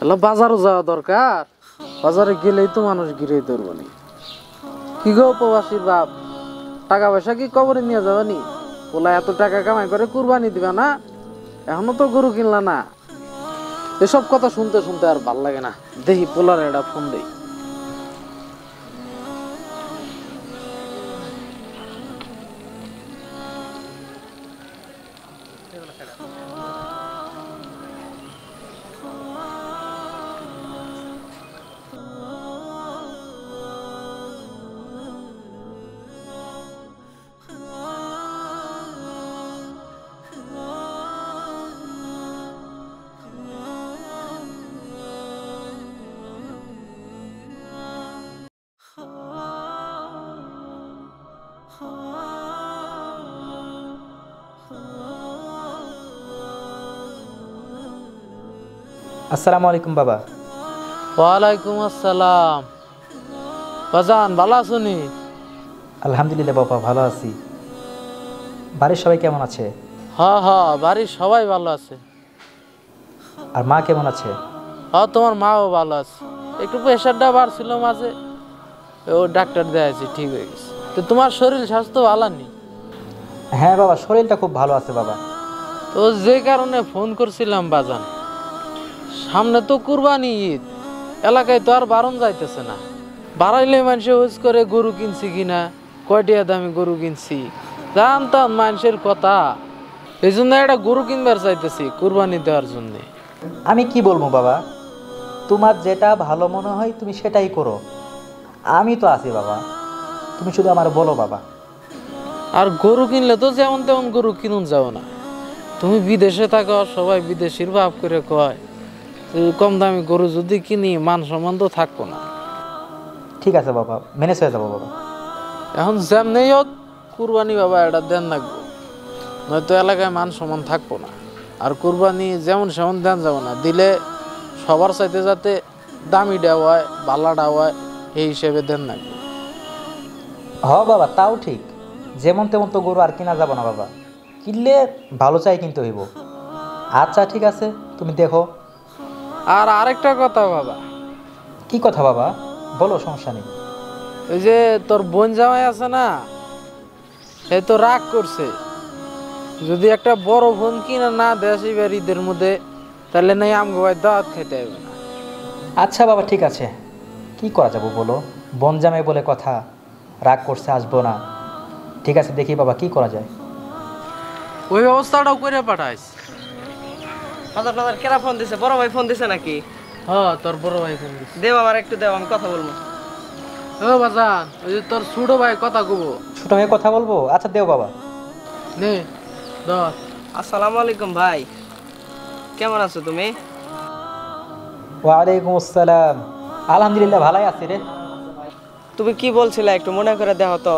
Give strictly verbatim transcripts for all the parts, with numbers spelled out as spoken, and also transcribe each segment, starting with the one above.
এলা বাজারও যাওয়া দরকার, বাজারে গেলেই তো মানুষ ঘিরে ধরবনি। কি গো প্রবাসীর বাপ, টাকা পয়সা কি কবরে নিয়ে যাবানি? ওলা এত টাকা কামাই করে কুরবানি দিবা না, এখনো তো গরু কিনলা না। এসব কথা শুনতে শুনতে আর ভাল লাগে না, দেখি পোলার একটা ফোন দেই। আসসালামু আলাইকুম বাবা। ওয়ালাইকুম আসসালাম। বাজান ভালো আছনি? আলহামদুলিল্লাহ বাবা, ভালো আছি। বাড়ির সবাই কেমন আছে? হ্যাঁ হ্যাঁ, বাড়ির সবাই ভালো আছে। আর মা কেমন আছে? হ্যাঁ, তোমার মাও ভালো আছে। একটু প্রেশারটা বাড়ছিল মাঝে, ও ডাক্তার দেখাইছি, ঠিক হয়ে গেছে। তো তোমার শরীর স্বাস্থ্য ভালো নেই? হ্যাঁ বাবা, শরীরটা খুব ভালো আছে বাবা। তো যে কারণে ফোন করছিলাম বাজান, সামনে তো কুরবানি ঈদ, এলাকায় তো আর বারণ যাইতেছে না। বাড়াইলে মানুষে হুজ করে গরু কিনছি কিনা, কয়টিয়া দামি গরু কিনছি, জানতাম মানুষের কথা। এই জন্য একটা গরু কিনবার চাইতেছি কুরবানি দেওয়ার জন্যে। আমি কি বলবো বাবা, তোমার যেটা ভালো মনে হয় তুমি সেটাই করো, আমি তো আছি বাবা, তুমি শুধু আমার বলো বাবা। আর গরু কিনলে তো যেমন তেমন গরু কিনুন যাও না। তুমি বিদেশে থাকো, সবাই বিদেশির ভাব করে কয়, কম দামি গরু যদি কিনি মান সম্মান তো থাকবো না। ঠিক আছে বাবা, ম্যানেজ হয়ে যাবো বাবা। এখন যেমনি হোক কুরবানি বাবা এটা দেন লাগবো, নয়তো এলাকায় মান সম্মান থাকবো না। আর কুরবানি যেমন সেমন দেন যাবো না, দিলে সবার চাইতে যাতে দামি দেওয়া হয়, বাল্লা হয়, এই হিসেবে দেন লাগবে। হ বাবা, তাও ঠিক, যেমন তেমন তো গরু আর কিনা যাবো না বাবা, কিনলে ভালো চাই কিনতে হইব। আচ্ছা ঠিক আছে, তুমি দেখো। আর আরেকটা কথা বাবা। কি কথা বাবা, বলো, সমস্যা নেই। ওই যে তোর বোন জামাই আছে না, সে তো রাগ করছে, যদি একটা বড় বোন কিনা না দেয় এবার ঈদের মধ্যে, তাহলে নাই আমগো ভাই দাওয়াত খেতে হবে না। আচ্ছা বাবা, ঠিক আছে, কি করা যাবো বলো, বন জামাই বলে কথা, রাগ করছে আসবো না। ঠিক আছে, দেখি বাবা কি করা যায়। ওই ব্যবস্থাটাও করে পাঠাইস। বাজার বাজার কেরা ফোন দিছে? বড় ভাই ফোন দিছে নাকি? হ্যাঁ, তোর বড় ভাই ফোন দিছে। দেও আমার একটু দেও, আমি কথা বলবো। ও বাজান, ওই যে তোর ছোট ভাই কথা কব। ছোট ভাই কথা বলবো? আচ্ছা দেও বাবা। নে ধর। আসসালামু আলাইকুম ভাই, কেমন আছো তুমি? ওয়ালাইকুম আসসালাম, আলহামদুলিল্লাহ ভালোই আছি রে। তুমি কি বলছিলে একটু মনে করে দেখো তো।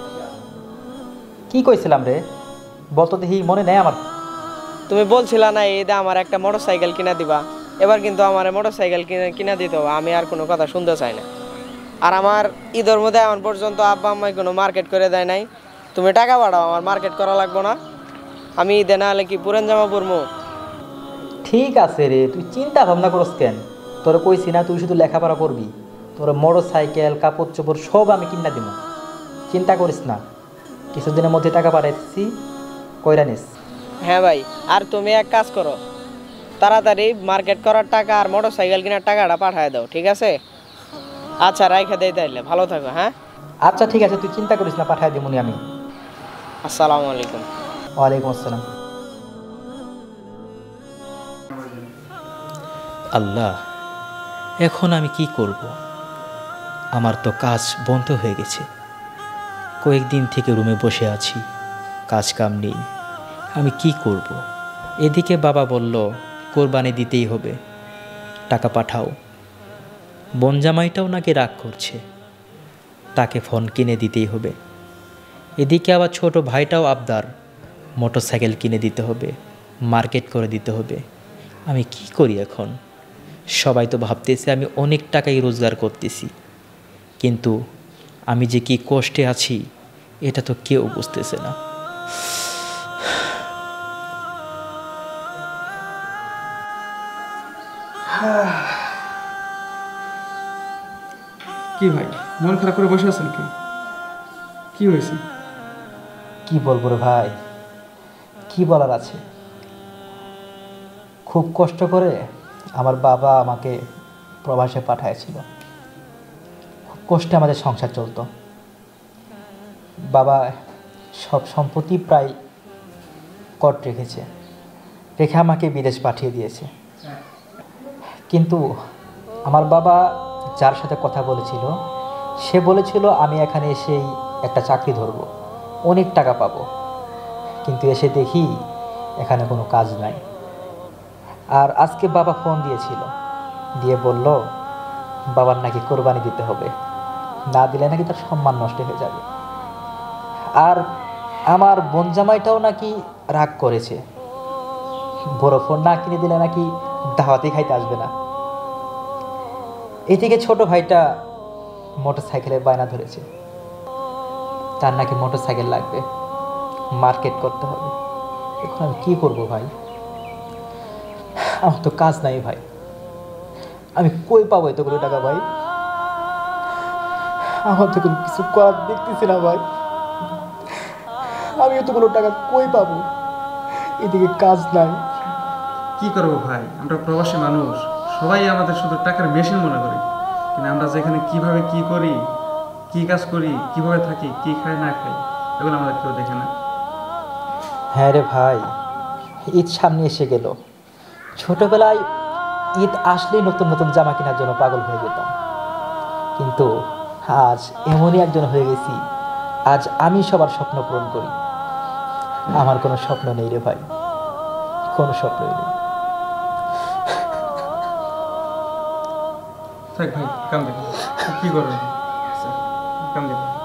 কি কইছিলাম রে, বলতো দেখি, মনে নেই আমার। তুমি বলছিলা না ঈদে আমার একটা মোটর সাইকেল কিনা দিবা, এবার কিন্তু আমার মোটর সাইকেল কিনে কিনা দিতে হবে, আমি আর কোনো কথা শুনতে চাই না। আর আমার ঈদের মধ্যে এখন পর্যন্ত আব্বা আম্মাই কোনো মার্কেট করে দেয় নাই। তুমি টাকা পাঠাও, আমার মার্কেট করা লাগবো না। আমি ঈদে না হলে কি পুরান জামা পরবো? ঠিক আছে রে, তুই চিন্তা ভাবনা করস কেন? তোরা কইছি না তুই শুধু লেখাপড়া করবি, তোর মোটর সাইকেল কাপড় চোপড় সব আমি কিনা দিব, চিন্তা করিস না। কিছুদিনের মধ্যে টাকা পাঠাইছি, কইরা নিস। হ্যাঁ ভাই, আর তুমি এক কাজ করো, তাড়াতাড়ি মার্কেট করার টাকা আর মোটর সাইকেল কেনার টাকাটা পাঠায় দাও, ঠিক আছে? আচ্ছা রাইখা দেই তাইলে, ভালো থাকো। হ্যাঁ আচ্ছা ঠিক আছে, তুই চিন্তা করিস না, পাঠাই দিমুনি আমি। আসসালামু আলাইকুম। ওয়ালাইকুম আসসালাম। আল্লাহ, এখন আমি কি করব? আমার তো কাজ বন্ধ হয়ে গেছে, কয়েকদিন থেকে রুমে বসে আছি, কাজ কাম নেই, আমি কি করব? এদিকে বাবা বলল কোরবানি দিতেই হবে, টাকা পাঠাও। বনজামাইটাও নাকি রাগ করছে, তাকে ফোন কিনে দিতেই হবে। এদিকে আবার ছোট ভাইটাও আবদার, মোটর সাইকেল কিনে দিতে হবে, মার্কেট করে দিতে হবে। আমি কি করি এখন? সবাই তো ভাবতেছে আমি অনেক টাকাই রোজগার করতেছি, কিন্তু আমি যে কি কষ্টে আছি এটা তো কেউ বুঝতেছে না। হ্যাঁ কি ভাই মন খারাপ করে বসে আছেন কি কি হয়েছে? কি বলবো রে ভাই, কি বলার আছে। খুব কষ্ট করে আমার বাবা আমাকে প্রবাসে পাঠাইছিল। খুব কষ্টে আমাদের সংসার চলতো। বাবা সব সম্পত্তি প্রায় কট রেখেছে, রেখে আমাকে বিদেশ পাঠিয়ে দিয়েছে। কিন্তু আমার বাবা যার সাথে কথা বলেছিল সে বলেছিল আমি এখানে এসেই একটা চাকরি ধরব, অনেক টাকা পাবো। কিন্তু এসে দেখি এখানে কোনো কাজ নাই। আর আজকে বাবা ফোন দিয়েছিল, দিয়ে বলল বাবার নাকি কোরবানি দিতে হবে, না দিলে নাকি তার সম্মান নষ্ট হয়ে যাবে। আর আমার বোন জামাইটাও নাকি রাগ করেছে, বড় ফোন না কিনে দিলে নাকি দাওয়াতে খাইতে আসবে না। এদিকে ছোট ভাইটা মোটর সাইকেলের বায়না ধরেছে, তার নাকি মোটর সাইকেল লাগবে, মার্কেট করতে হবে। এখন আমি কী করবো ভাই? আমার তো কাজ নাই ভাই, আমি কই পাবো এতগুলো টাকা ভাই? আমার তো কোনো কিছু করার দেখতেছি না ভাই, আমি এতগুলো টাকা কই পাবো? এদিকে কাজ নাই। কি করবো ভাই, আমরা প্রবাসী মানুষ, সবাই আমাদের শুধু টাকার মেশিন মনে করি। কিন্তু আমরা যেখানে কিভাবে কি করি, কি কাজ করি, কিভাবে থাকি, কি খাই না খাই, এগুলো আমাদের কেউ দেখে না। হ্যাঁ রে ভাই, ঈদ সামনে এসে গেল। ছোটবেলায় ঈদ আসলেই নতুন নতুন জামা কেনার জন্য পাগল হয়ে যেতাম, কিন্তু আজ এমনই একজন হয়ে গেছি, আজ আমি সবার স্বপ্ন পূরণ করি। আমার কোনো স্বপ্ন নেই রে ভাই, কোনো স্বপ্নই নেই। থাক ভাই, কাম দেখো কি করবেন, কাম দেখো।